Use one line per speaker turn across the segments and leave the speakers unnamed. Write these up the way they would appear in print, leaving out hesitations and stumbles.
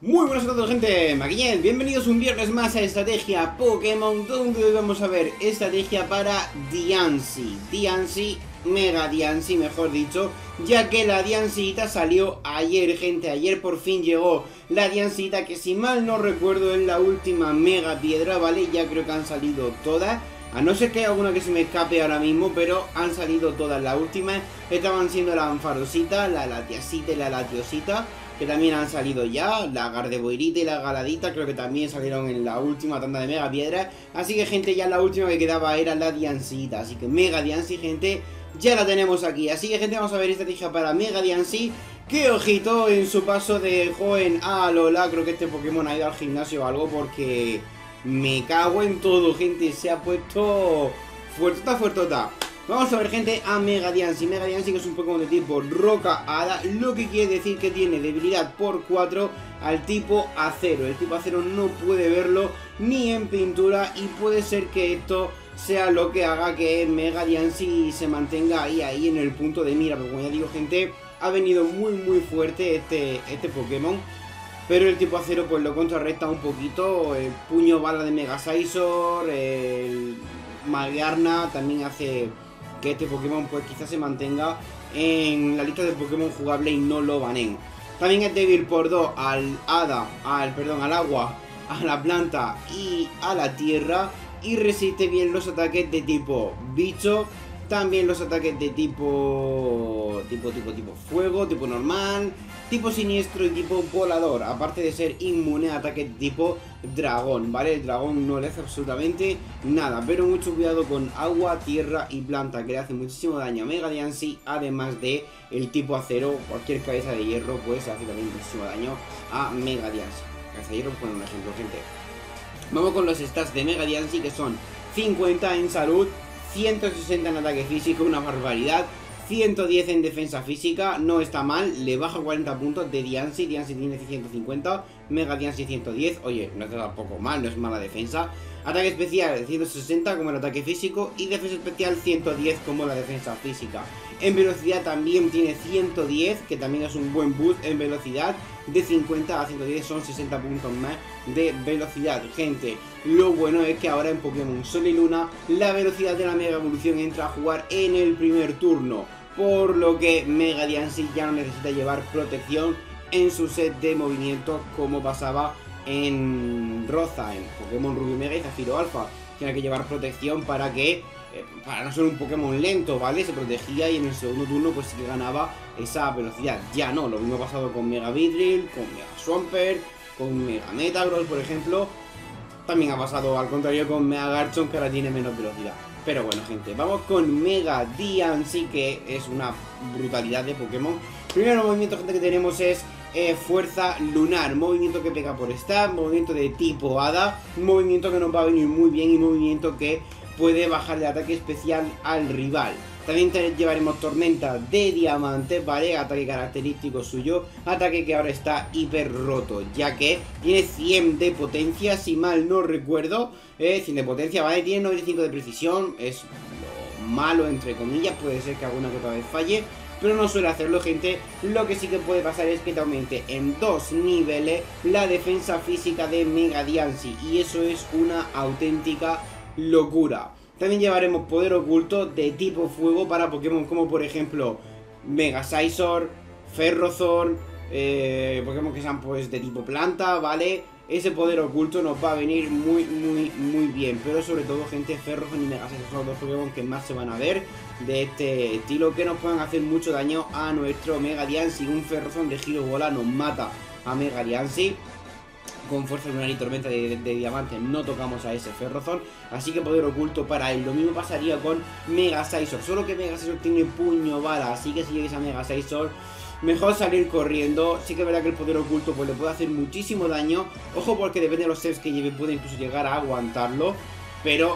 Muy buenas a todos, gente, Maquillén, bienvenidos un viernes más a Estrategia Pokémon, donde hoy vamos a ver estrategia para Diancie, Mega Diancie, mejor dicho, ya que la Diancita salió ayer, gente. Ayer por fin llegó la Diancita, que si mal no recuerdo es la última Mega Piedra, ¿vale? Ya creo que han salido todas, a no ser que haya alguna que se me escape ahora mismo, pero han salido todas. Las últimas estaban siendo la Anfarosita, la Latiasita y la Latiosita, que también han salido ya, la Gardevoirita y la Galadita, creo que también salieron en la última tanda de Mega Piedra. Así que, gente, ya la última que quedaba era la Diancita, así que Mega Diancie, gente, ya la tenemos aquí. Así que, gente, vamos a ver estrategia para Mega Diancie. Que ojito en su paso de joven a Alola. Creo que este Pokémon ha ido al gimnasio o algo, porque me cago en todo, gente, se ha puesto fuertota. Vamos a ver, gente, a Mega Diancie. Mega Diancie, que es un Pokémon de tipo Roca Hada, lo que quiere decir que tiene debilidad por 4 al tipo Acero. El tipo Acero no puede verlo ni en pintura, y puede ser que esto sea lo que haga que Mega Diancie se mantenga ahí en el punto de mira. Porque, como ya digo, gente, ha venido muy fuerte este Pokémon, pero el tipo Acero pues lo contrarresta un poquito. El puño bala de Mega Scizor, el Magearna también hace que este Pokémon pues quizás se mantenga en la lista de Pokémon jugable y no lo banen. También es débil por 2 al agua, a la planta y a la tierra, y resiste bien los ataques de tipo bicho, también los ataques de tipo fuego, tipo normal, tipo siniestro y tipo volador, aparte de ser inmune a ataques de tipo dragón, ¿vale? El dragón no le hace absolutamente nada, pero mucho cuidado con agua, tierra y planta, que le hace muchísimo daño a Mega Diancie, además de el tipo acero. Cualquier cabeza de hierro pues hace también muchísimo daño a Mega Diancie. Cabeza de hierro, por un ejemplo, gente. Vamos con los stats de Mega Diancie, que son 50 en salud, 160 en ataque físico, una barbaridad, 110 en defensa física, no está mal, le baja 40 puntos de Diancie. Diancie tiene 150, Mega Diancie 110, oye, no está tampoco mal, no es mala defensa. Ataque especial 160 como el ataque físico, y defensa especial 110 como la defensa física. En velocidad también tiene 110, que también es un buen boost en velocidad. De 50 a 110 son 60 puntos más de velocidad, gente. Lo bueno es que ahora en Pokémon Sol y Luna la velocidad de la Mega Evolución entra a jugar en el primer turno, por lo que Mega Diancie ya no necesita llevar protección en su set de movimientos como pasaba en Rosa, en Pokémon Rubio Mega y Zafiro Alpha. Tiene que llevar protección para no ser un Pokémon lento, ¿vale? Se protegía y en el segundo turno pues sí que ganaba esa velocidad. Ya no, lo mismo ha pasado con Mega Vidril, con Mega Swampert, con Mega Metagross, por ejemplo. También ha pasado al contrario con Mega Garchomp, que ahora tiene menos velocidad. Pero bueno, gente, vamos con Mega Diancie, que es una brutalidad de Pokémon. Primero movimiento, gente, que tenemos es Fuerza Lunar, movimiento que pega por stab, movimiento de tipo Hada, movimiento que nos va a venir muy bien y movimiento que puede bajar el ataque especial al rival. También llevaremos Tormenta de Diamante, ¿vale? Ataque característico suyo, ataque que ahora está hiper roto, ya que tiene 100 de potencia, si mal no recuerdo. 100 de potencia, ¿vale? Tiene 95 de precisión, es lo malo entre comillas, puede ser que alguna que otra vez falle, pero no suele hacerlo, gente. Lo que sí que puede pasar es que te aumente en 2 niveles la defensa física de Mega Diancie, y eso es una auténtica locura. También llevaremos poder oculto de tipo fuego para Pokémon como por ejemplo Mega Scizor, Ferrothorn, Pokémon que sean pues de tipo planta, ¿vale? Ese poder oculto nos va a venir muy bien. Pero sobre todo, gente, Ferrothorn y Mega Scizor son los dos Pokémon que más se van a ver de este estilo, que nos pueden hacer mucho daño a nuestro Mega Diancie. Un Ferrothorn de giro bola nos mata a Mega Diancie. Con Fuerza Lunar y Tormenta de Diamante no tocamos a ese Ferrothorn, así que poder oculto para él. Lo mismo pasaría con Mega Scizor, solo que Mega Scizor tiene puño bala, así que si llegues a Mega Scizor, mejor salir corriendo. Sí que es verdad que el poder oculto pues le puede hacer muchísimo daño. Ojo, porque depende de los sets que lleve, puede incluso llegar a aguantarlo, pero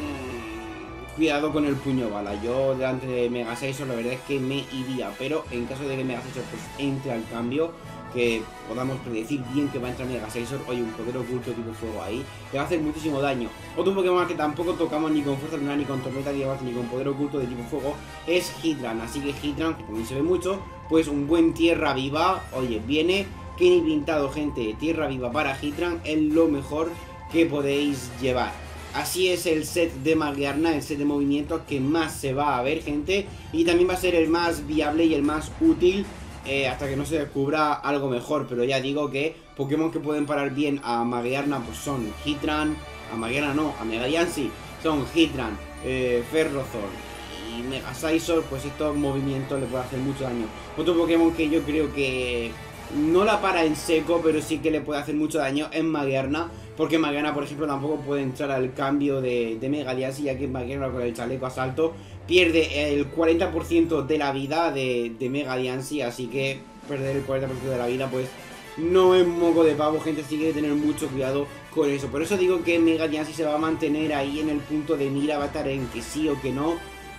cuidado con el puño bala. Yo delante de Mega Scizor la verdad es que me iría, pero en caso de que Mega Scizor pues entre al cambio, que podamos predecir bien que va a entrar Mega Scizor, oye, un poder oculto tipo fuego ahí le va a hacer muchísimo daño. Otro Pokémon que tampoco tocamos ni con Fuerza Lunar, ni con Tormenta de Diamante, ni con poder oculto de tipo fuego es Heatran. Así que Heatran, que también se ve mucho, pues un buen tierra viva, oye, viene que ni pintado, gente. Tierra viva para Heatran es lo mejor que podéis llevar. Así es el set de Magearna, el set de movimientos que más se va a ver, gente. Y también va a ser el más viable y el más útil hasta que no se descubra algo mejor. Pero ya digo que Pokémon que pueden parar bien a Magearna pues son Heatran. A Magearna no, a Mega Diancie son Heatran, Ferrothorn y Mega Scizor. Pues estos movimientos le pueden hacer mucho daño. Otro Pokémon que yo creo que no la para en seco, pero sí que le puede hacer mucho daño es Magearna. Porque Magearna, por ejemplo, tampoco puede entrar al cambio de Mega Diancie, ya que Magearna con el chaleco asalto pierde el 40% de la vida de Mega Diancie. Así que perder el 40% de la vida pues no es moco de pavo, gente. Así que hay que tener mucho cuidado con eso. Por eso digo que Mega Diancie se va a mantener ahí en el punto de mira. Va a estar en que sí o que no,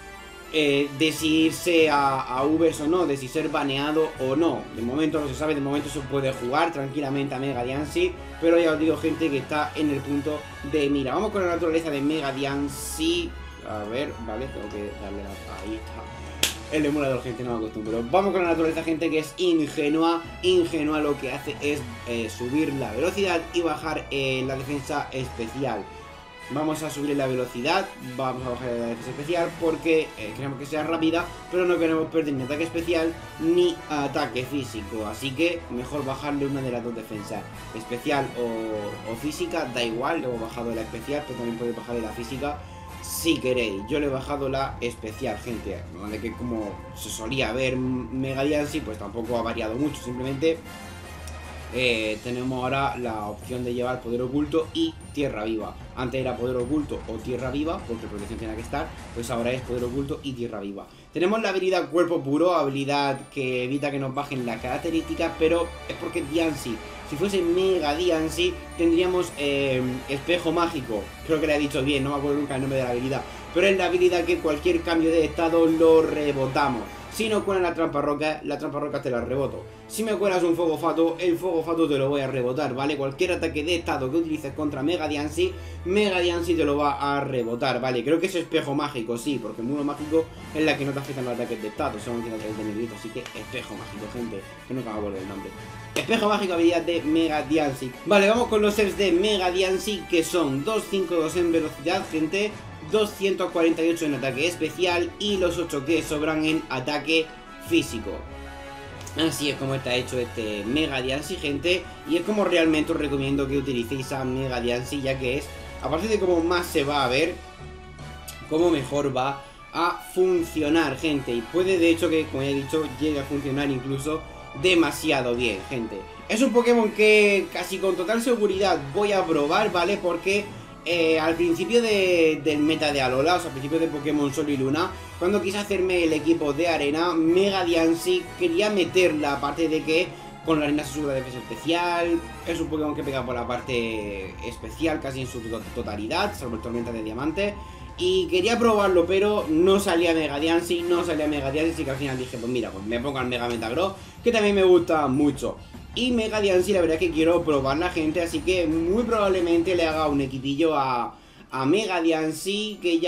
de si irse a Ubers o no, de si ser baneado o no. De momento no se sabe, de momento se puede jugar tranquilamente a Mega Diancie, pero ya os digo, gente, que está en el punto de mira. Vamos con la naturaleza de Mega Diancie. A ver, vale, tengo que darle ahí está. El emulador, gente, no me acostumbro. Vamos con la naturaleza, gente, que es ingenua. Ingenua lo que hace es subir la velocidad y bajar la defensa especial. Vamos a subir la velocidad, vamos a bajar la defensa especial porque queremos que sea rápida, pero no queremos perder ni ataque especial ni ataque físico. Así que mejor bajarle una de las dos defensas, especial o física, da igual. Le hemos bajado la especial, pero también podéis bajarle la física si queréis. Yo le he bajado la especial, gente, de que como se solía ver Mega Diancie, pues tampoco ha variado mucho, simplemente tenemos ahora la opción de llevar poder oculto y tierra viva. Antes era poder oculto o tierra viva, porque protección tenía que estar, pues ahora es poder oculto y tierra viva. Tenemos la habilidad cuerpo puro, habilidad que evita que nos bajen las características, pero es porque Diancie, si fuese Mega Diancie, tendríamos espejo mágico. Creo que le he dicho bien, no me acuerdo nunca el nombre de la habilidad, pero es la habilidad que cualquier cambio de estado lo rebotamos. Si no cuelas la trampa roca te la reboto. Si me cuelas un fuego fato, el fuego fato te lo voy a rebotar, ¿vale? Cualquier ataque de estado que utilices contra Mega Diancie te lo va a rebotar, ¿vale? Creo que es espejo mágico, sí, porque el muro mágico es la que no te afectan los ataques de estado, solo tiene ataques de negrito, así que espejo mágico, gente, que nunca me acuerdo el nombre. Espejo mágico, habilidad de Mega Diancie. Vale, vamos con los sets de Mega Diancie, que son 252 en velocidad, gente, 248 en ataque especial y los 8 que sobran en ataque físico. Así es como está hecho este Mega Diancie, gente, y es como realmente os recomiendo que utilicéis a Mega Diancie, ya que es, aparte de cómo más se va a ver, cómo mejor va a funcionar, gente. Y puede, de hecho, que como ya he dicho, llegue a funcionar incluso demasiado bien, gente. Es un Pokémon que casi con total seguridad voy a probar, ¿vale? Porque al principio del meta de Alola, o sea, al principio de Pokémon Sol y Luna, cuando quise hacerme el equipo de arena, Mega Diancie quería meterla, aparte de que con la arena se sube la defensa especial. Es un Pokémon que pega por la parte especial casi en su totalidad, salvo el Tormenta de Diamante. Y quería probarlo, pero no salía Mega Diancie, así que al final dije, pues mira, pues me pongo al Mega Metagross, que también me gusta mucho. Y Mega Diancie, la verdad es que quiero probarla, gente, así que muy probablemente le haga un equipillo a Mega Diancie, que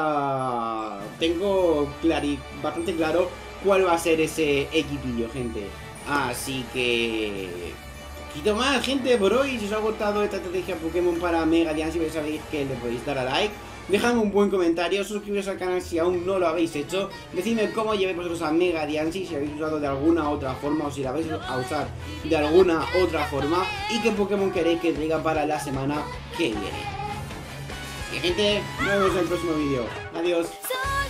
ya tengo bastante claro cuál va a ser ese equipillo, gente. Así que poquito más, gente, por hoy. Si os ha gustado esta estrategia Pokémon para Mega Diancie, ya sabéis que le podéis dar a like. Dejadme un buen comentario, suscribiros al canal si aún no lo habéis hecho. Decidme cómo llevéis vosotros a Mega Diancie, si habéis usado de alguna otra forma o si la vais a usar de alguna otra forma. Y qué Pokémon queréis que traiga para la semana que viene. Y gente, nos vemos en el próximo vídeo. Adiós.